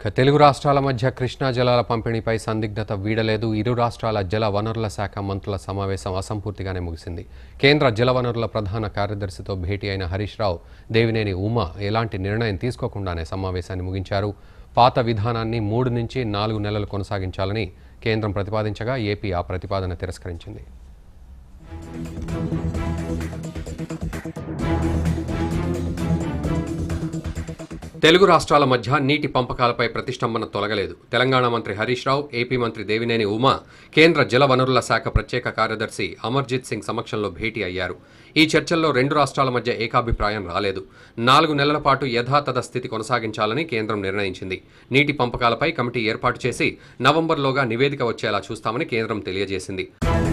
తెలుగు రాష్ట్రాల మధ్య కృష్ణా జలాల పంపిణీపై సందిగ్ధత వీడలేదు. ఇరు రాష్ట్రాల జల వనరుల శాఖ మంత్రుల సమావేశం అసంపూర్తిగానే ముగిసింది. కేంద్ర జల వనరుల ప్రధాన కార్యదర్శితో భేటీ అయిన హరీష్ రావు, దేవినేని ఉమా ఎలాంటి నిర్ణయం తీసుకోకుండానే సమావేశాన్ని ముగించారు. పాత విధానాన్ని 3 నుంచి 4 నెలలు కొనసాగించాలని కేంద్రం ప్రతిపాదించగా ఏపీ ఆ ప్రతిపాదన తిరస్కరించింది. తెలుగు రాష్ట్రాల మధ్య నీటి పంపకాలపై ప్రతిష్టంభన తొలగలేదు. తెలంగాణ మంత్రి హరీష్ రావు, ఏపీ మంత్రి దేవినేని ఉమా కేంద్ర జల వనరుల శాఖ ప్రత్యేక కార్యదర్శి అమర్జిత్ సింగ్ సమక్షంలో భేటీ అయ్యారు. ఈ చర్చల్లో 2 రాష్ట్రాల మధ్య ఏకాభిప్రాయం రాలేదు. 4 నెలల పాటు యథాతథ స్థితి కొనసాగించాలని కేంద్రం నిర్ణయించింది. నీటి పంపకాలపై కమిటీ ఏర్పాటు చేసి నవంబర్లోగా నివేదిక వచ్చేలా చూస్తామని కేంద్రం తెలియజేసింది.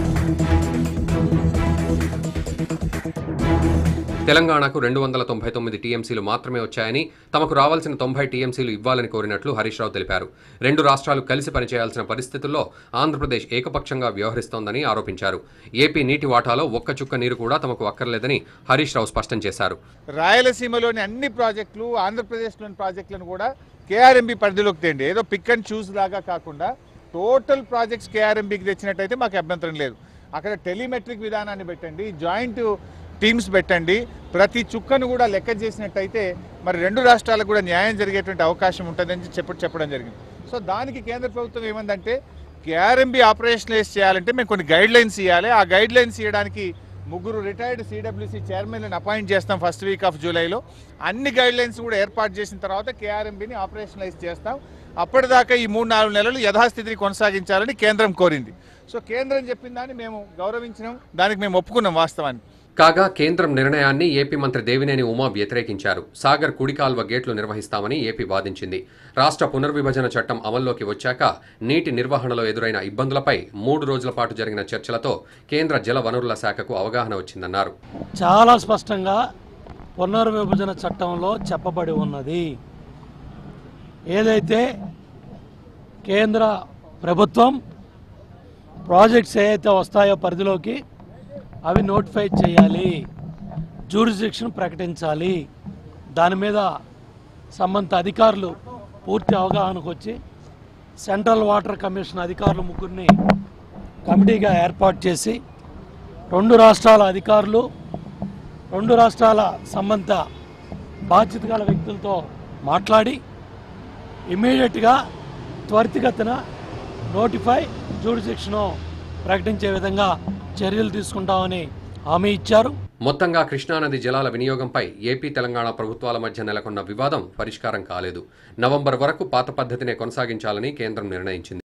తెలంగాణకు 299 టీఎంసీలు మాత్రమే వచ్చాయని, తమకు రావాల్సిన 90 టీఎంసీలు ఇవ్వాలని కోరినట్లు హరీష్ రావు తెలిపారు. 2 రాష్ట్రాలు కలిసి పనిచేయాల్సిన పరిస్థితుల్లో ఆంధ్రప్రదేశ్ ఏకపక్షంగా వ్యవహరిస్తోందని ఆరోపించారు. ఏపీ నీటి వాటాలో ఒక్క చుక్క నీరు కూడా తమకు అక్కర్లేదని హరీష్ రావు స్పష్టం చేశారు. రాయలసీమలోని అన్ని ప్రాజెక్టులు, ఆంధ్రప్రదేశ్లోని ప్రాజెక్టులను కూడా కేఆర్ఎంబీ పరిధిలోకి తేండి. ఏదో పిక్ అండ్ చూస్ లాగా కాకుండా టోటల్ ప్రాజెక్ట్స్ కేఆర్ఎంబీకి తెచ్చినట్టయితే మాకు అభ్యంతరం లేదు. అక్కడ టెలిమెట్రిక్ విధానాన్ని పెట్టండి, జాయింట్ టీమ్స్ పెట్టండి, ప్రతి చుక్కను కూడా లెక్క చేసినట్టయితే మరి 2 రాష్ట్రాలకు కూడా న్యాయం జరిగేటువంటి అవకాశం ఉంటుందని చెప్పడం జరిగింది. సో దానికి కేంద్ర ప్రభుత్వం ఏమందంటే కేఆర్ఎంబీ ఆపరేషనలైజ్ చేయాలంటే మేము కొన్ని గైడ్ లైన్స్ ఇవ్వాలి. ఆ గైడ్ లైన్స్ ఇవ్వడానికి 3 రిటైర్డ్ సిడబ్ల్యూసీ చైర్మన్లను అపాయింట్ చేస్తాం ఫస్ట్ వీక్ ఆఫ్ జూలైలో. అన్ని గైడ్ లైన్స్ కూడా ఏర్పాటు చేసిన తర్వాత కేఆర్ఎంబీని ఆపరేషనలైజ్ చేస్తాం. అప్పటిదాకా ఈ 3-4 నెలలు యథాస్థితిని కొనసాగించాలని కేంద్రం కోరింది. సో కేంద్రం చెప్పిన దాన్ని మేము గౌరవించినాం, దానికి మేము ఒప్పుకున్నాం వాస్తవాన్ని. కాగా కేంద్రం నిర్ణయాన్ని ఏపీ మంత్రి దేవినేని ఉమా వ్యతిరేకించారు. సాగర్ కుడికాల్వ గేట్లు నిర్వహిస్తామని ఏపీ వాదించింది. రాష్ట్ర పునర్విభజన చట్టం అమల్లోకి వచ్చాక నీటి నిర్వహణలో ఎదురైన ఇబ్బందులపై 3 రోజుల పాటు జరిగిన చర్చలతో కేంద్ర జల వనరుల శాఖకు అవగాహన వచ్చిందన్నారు. చాలా స్పష్టంగా పునర్విభజన చట్టంలో చెప్పబడి ఉన్నది. ఏదైతే కేంద్ర ప్రభుత్వం ప్రాజెక్ట్స్ ఏదైతే వస్తాయో పరిధిలోకి అవి నోటిఫై చేయాలి, జ్యూరిస్డిక్షన్ ప్రకటించాలి. దాని మీద సంబంధిత అధికారులు పూర్తి అవగాహనకు వచ్చి సెంట్రల్ వాటర్ కమిషన్ అధికారులు 3 కమిటీగా ఏర్పాటు చేసి 2 రాష్ట్రాల అధికారులు, 2 రాష్ట్రాల సంబంధిత బాధ్యత గల వ్యక్తులతో మాట్లాడి ఇమీడియట్గా త్వరితగతిన నోటిఫై జ్యూరిస్డిక్షన్ ప్రకటించే విధంగా చర్యలు తీసుకుంటామని హామీ ఇచ్చారు. మొత్తంగా కృష్ణానది జలాల వినియోగంపై ఏపీ తెలంగాణ ప్రభుత్వాల మధ్య నెలకొన్న వివాదం పరిష్కారం కాలేదు. నవంబర్ వరకు పాత పద్ధతినే కొనసాగించాలని కేంద్రం నిర్ణయించింది.